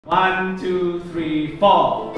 1, 2, 3, 4.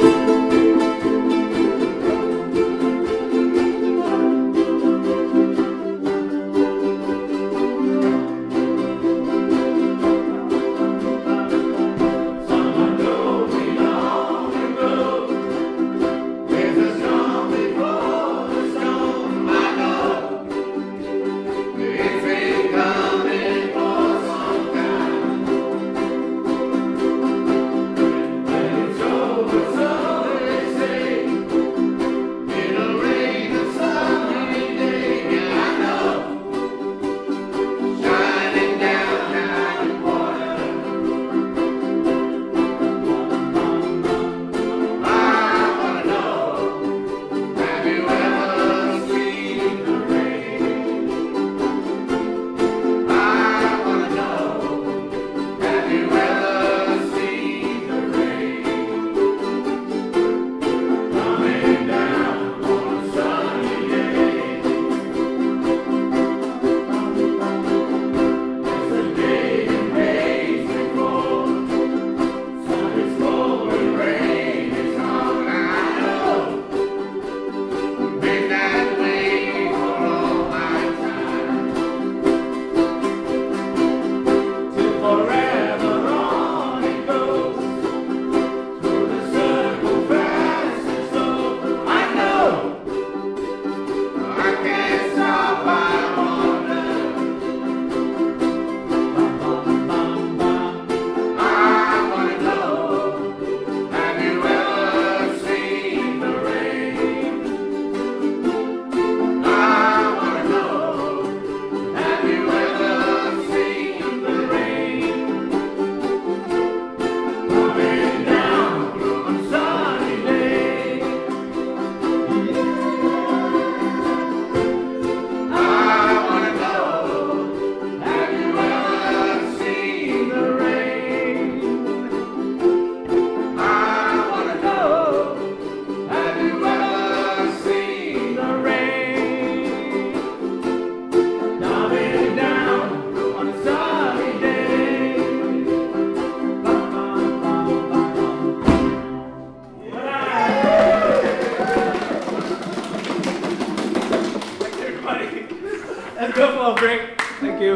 Let's go for a break. Thank you.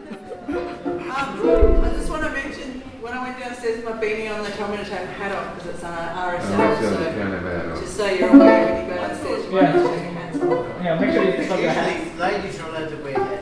I just want to mention, when I went downstairs with my beanie on, they told me to take my hat off because it's on RSL. So just so you're aware when you go downstairs, you want to take your hats off. Yeah, make sure you take your hats. Ladies are allowed to wear hats.